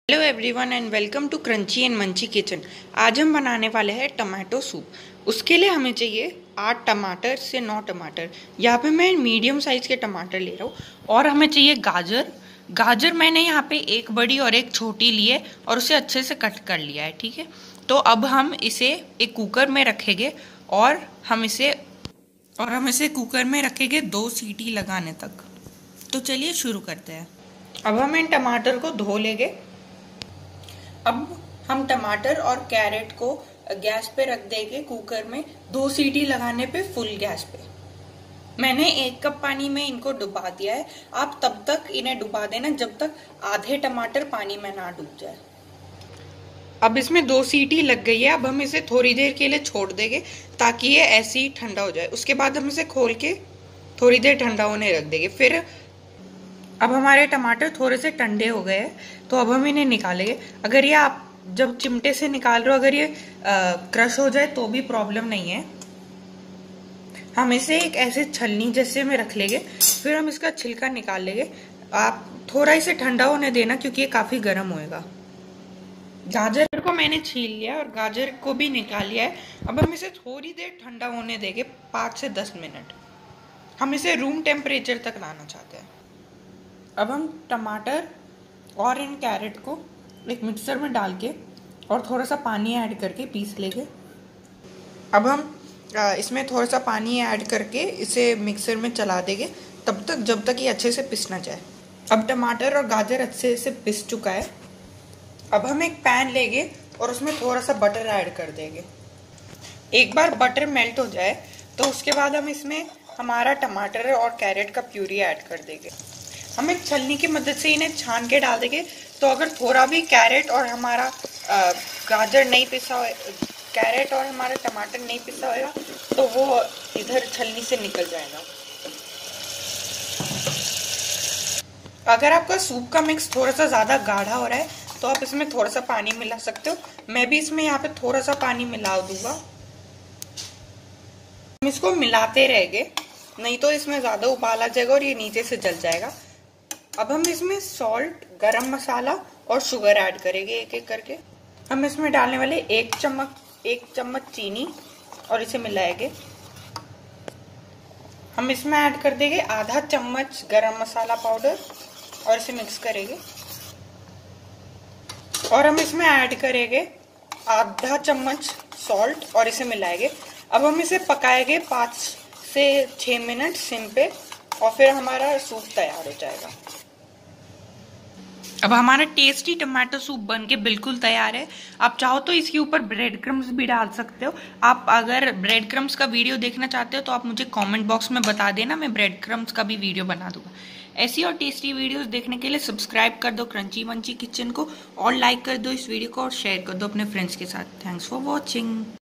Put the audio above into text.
Hello everyone and welcome to crunchy and munchy kitchen. आज हम बनाने वाले हैं टमाटो सूप। उसके लिए हमें चाहिए 8 टमाटर से 9 टमाटर। यहाँ पे मैं मीडियम साइज़ के टमाटर ले रहा हूँ। और हमें चाहिए गाजर मैंने यहाँ पे एक बड़ी और एक छोटी ली है और उसे अच्छे से कट कर लिया है। ठीक है, तो अब हम इसे एक कुकर में रखेंगे और हम इसे कुकर में रखेंगे 2 सीटी लगाने तक। तो चलिए शुरू करते हैं। अब हम इन टमाटर को धो लेंगे। अब हम टमाटर और कैरेट को गैस पे रख देंगे कुकर में 2 सीटी लगाने पे फुल गैस पे। मैंने 1 कप पानी में इनको डुबा दिया है। आप तब तक इन्हें डुबा देना जब तक आधे टमाटर पानी में ना डूब जाए। अब इसमें 2 सीटी लग गई है। अब हम इसे थोड़ी देर के लिए छोड़ देंगे ताकि ये ऐसे ही ठंडा हो जाए। उसके बाद हम इसे खोल के थोड़ी देर ठंडा होने रख देंगे। फिर अब हमारे टमाटर थोड़े से ठंडे हो गए हैं तो अब हम इन्हें निकालेंगे। अगर ये आप जब चिमटे से निकाल रहे हो अगर ये क्रश हो जाए तो भी प्रॉब्लम नहीं है। हम इसे एक ऐसे छलनी जैसे में रख लेंगे। फिर हम इसका छिलका निकाल लेंगे। आप थोड़ा इसे ठंडा होने देना क्योंकि ये काफी गर्म होएगा। गाजर को मैंने छील लिया और गाजर को भी निकाल लिया है। अब हम इसे थोड़ी देर ठंडा होने देंगे, 5 से 10 मिनट। हम इसे रूम टेम्परेचर तक लाना चाहते हैं। अब हम टमाटर और इन कैरेट को एक मिक्सर में डाल के और थोड़ा सा पानी ऐड करके पीस लेंगे। अब हम इसमें थोड़ा सा पानी ऐड करके इसे मिक्सर में चला देंगे तब तक जब तक ये अच्छे से पिस ना जाए। अब टमाटर और गाजर अच्छे से पिस चुका है। अब हम एक पैन लेंगे और उसमें थोड़ा सा बटर ऐड कर देंगे। एक बार बटर मेल्ट हो जाए तो उसके बाद हम इसमें हमारा टमाटर और कैरेट का प्यूरी ऐड कर देंगे। हम एक छलनी की मदद से इन्हें छान के डाल देंगे। तो अगर थोड़ा भी कैरेट और हमारा कैरेट और हमारा टमाटर नहीं पिसा होगा तो वो इधर छलनी से निकल जाएगा। अगर आपका सूप का मिक्स थोड़ा सा ज़्यादा गाढ़ा हो रहा है तो आप इसमें थोड़ा सा पानी मिला सकते हो। मैं भी इसमें यहाँ पे थोड़ा सा पानी मिला दूंगा। हम इसको मिलाते रहेंगे, नहीं तो इसमें ज़्यादा उबाल आ जाएगा और ये नीचे से जल जाएगा। अब हम इसमें सॉल्ट, गरम मसाला और शुगर ऐड करेंगे एक एक करके। हम इसमें डालने वाले 1 चम्मच चीनी और इसे मिलाएंगे। हम इसमें ऐड कर देंगे आधा चम्मच गरम मसाला पाउडर और इसे मिक्स करेंगे। और हम इसमें ऐड करेंगे आधा चम्मच सॉल्ट और इसे मिलाएंगे। अब हम इसे पकाएंगे 5 से 6 मिनट सिम पे और फिर हमारा सूप तैयार हो जाएगा। अब हमारा टेस्टी टमाटो सूप बनके बिल्कुल तैयार है। आप चाहो तो इसके ऊपर ब्रेड क्रम्स भी डाल सकते हो। आप अगर ब्रेड क्रम्स का वीडियो देखना चाहते हो तो आप मुझे कमेंट बॉक्स में बता देना, मैं ब्रेड क्रम्स का भी वीडियो बना दूंगा। ऐसी और टेस्टी वीडियोस देखने के लिए सब्सक्राइब कर दो क्रंची मंची किचन को और लाइक कर दो इस वीडियो को और शेयर कर दो अपने फ्रेंड्स के साथ। Thanks for watching.